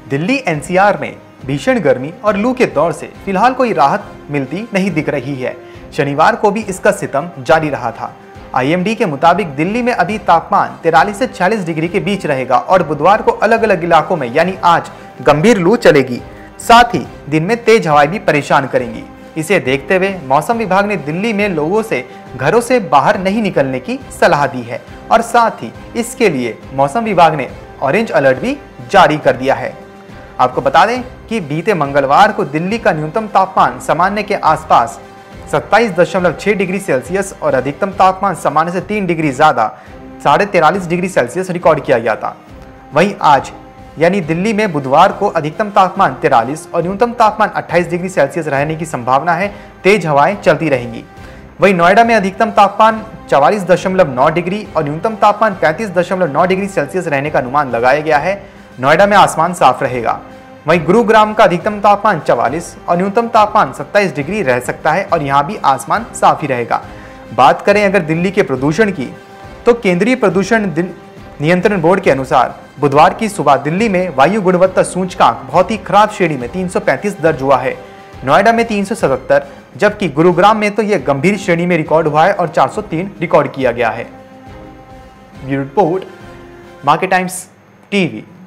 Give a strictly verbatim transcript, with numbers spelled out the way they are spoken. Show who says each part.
Speaker 1: Delhi NCR में भीषण गर्मी और लू के दौर से फिलहाल कोई राहत मिलती नहीं दिख रही है। शनिवार को भी इसका सितम जारी रहा था। आईएमडी के मुताबिक दिल्ली में अभी तापमान तिरालीस से छियालीस डिग्री के बीच रहेगा और बुधवार को अलग अलग इलाकों में यानी आज गंभीर लू चलेगी। साथ ही दिन में तेज हवाएं भी परेशान करेंगी। इसे देखते हुए मौसम विभाग ने दिल्ली में लोगों से घरों से बाहर नहीं निकलने की सलाह दी है और साथ ही इसके लिए मौसम विभाग ने ऑरेंज अलर्ट भी जारी कर दिया है। आपको बता दें कि बीते मंगलवार को दिल्ली का न्यूनतम तापमान सामान्य के आसपास सत्ताईस दशमलव छह डिग्री सेल्सियस और अधिकतम तापमान सामान्य से तीन डिग्री ज्यादा साढ़े तिरालीस डिग्री सेल्सियस रिकॉर्ड किया गया था। वहीं आज यानी दिल्ली में बुधवार को अधिकतम तापमान तिरालीस और न्यूनतम तापमान अट्ठाईस डिग्री सेल्सियस रहने की संभावना है। तेज हवाएं चलती रहेंगी। वहीं नोएडा में अधिकतम तापमान चवालीस दशमलव नौ डिग्री और न्यूनतम तापमान पैंतीस दशमलव नौ डिग्री सेल्सियस रहने का अनुमान लगाया गया है। नोएडा में आसमान साफ रहेगा। वहीं गुरुग्राम का अधिकतम तापमान चवालीस और न्यूनतम तापमान सत्ताईस डिग्री रह सकता है और यहाँ भी आसमान साफ ही रहेगा। बात करें अगर दिल्ली के प्रदूषण की, तो केंद्रीय प्रदूषण नियंत्रण बोर्ड के अनुसार बुधवार की सुबह दिल्ली में वायु गुणवत्ता सूचकांक बहुत ही खराब श्रेणी में तीन सौ पैंतीस दर्ज हुआ है। नोएडा में तीन सौ सतहत्तर, जबकि गुरुग्राम में तो यह गंभीर श्रेणी में रिकॉर्ड हुआ है और चार सौ तीन रिकॉर्ड किया गया है। Bureau report, Market Times TV.